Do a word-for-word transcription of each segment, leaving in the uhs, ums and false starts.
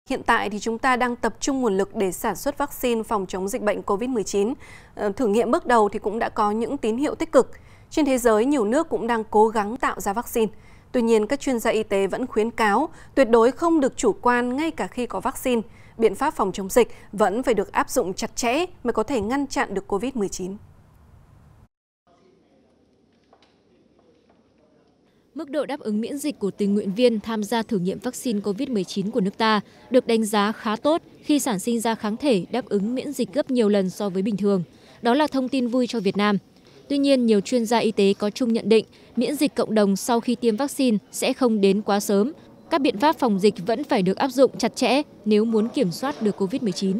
Hiện tại thì chúng ta đang tập trung nguồn lực để sản xuất vaccine phòng chống dịch bệnh Covid mười chín. Thử nghiệm bước đầu thì cũng đã có những tín hiệu tích cực. Trên thế giới, nhiều nước cũng đang cố gắng tạo ra vaccine. Tuy nhiên, các chuyên gia y tế vẫn khuyến cáo tuyệt đối không được chủ quan ngay cả khi có vaccine. Biện pháp phòng chống dịch vẫn phải được áp dụng chặt chẽ mới có thể ngăn chặn được Covid mười chín. Mức độ đáp ứng miễn dịch của tình nguyện viên tham gia thử nghiệm vaccine Covid mười chín của nước ta được đánh giá khá tốt khi sản sinh ra kháng thể đáp ứng miễn dịch gấp nhiều lần so với bình thường. Đó là thông tin vui cho Việt Nam. Tuy nhiên, nhiều chuyên gia y tế có chung nhận định miễn dịch cộng đồng sau khi tiêm vaccine sẽ không đến quá sớm. Các biện pháp phòng dịch vẫn phải được áp dụng chặt chẽ nếu muốn kiểm soát được Covid mười chín.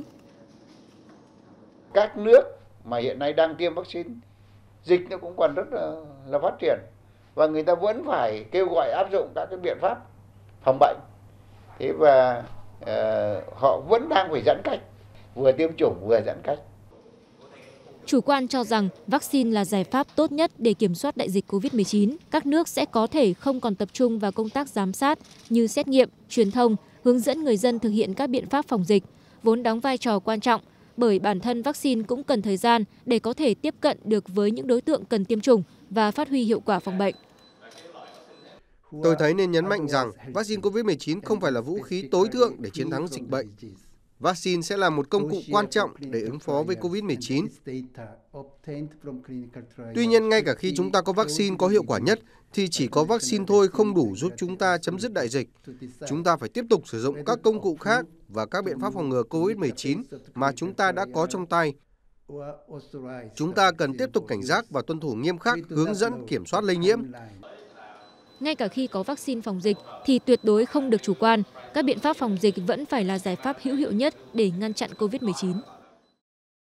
Các nước mà hiện nay đang tiêm vaccine, dịch nó cũng còn rất là, là phát triển. Và người ta vẫn phải kêu gọi áp dụng các cái biện pháp phòng bệnh. Thế và uh, họ vẫn đang phải giãn cách, vừa tiêm chủng vừa giãn cách. Chủ quan cho rằng vaccine là giải pháp tốt nhất để kiểm soát đại dịch Covid mười chín. Các nước sẽ có thể không còn tập trung vào công tác giám sát như xét nghiệm, truyền thông, hướng dẫn người dân thực hiện các biện pháp phòng dịch, vốn đóng vai trò quan trọng bởi bản thân vaccine cũng cần thời gian để có thể tiếp cận được với những đối tượng cần tiêm chủng và phát huy hiệu quả phòng bệnh. Tôi thấy nên nhấn mạnh rằng vaccine Covid mười chín không phải là vũ khí tối thượng để chiến thắng dịch bệnh. Vaccine sẽ là một công cụ quan trọng để ứng phó với Covid mười chín. Tuy nhiên, ngay cả khi chúng ta có vaccine có hiệu quả nhất, thì chỉ có vaccine thôi không đủ giúp chúng ta chấm dứt đại dịch. Chúng ta phải tiếp tục sử dụng các công cụ khác và các biện pháp phòng ngừa Covid mười chín mà chúng ta đã có trong tay. Chúng ta cần tiếp tục cảnh giác và tuân thủ nghiêm khắc hướng dẫn kiểm soát lây nhiễm. Ngay cả khi có vaccine phòng dịch thì tuyệt đối không được chủ quan. Các biện pháp phòng dịch vẫn phải là giải pháp hữu hiệu nhất để ngăn chặn Covid mười chín.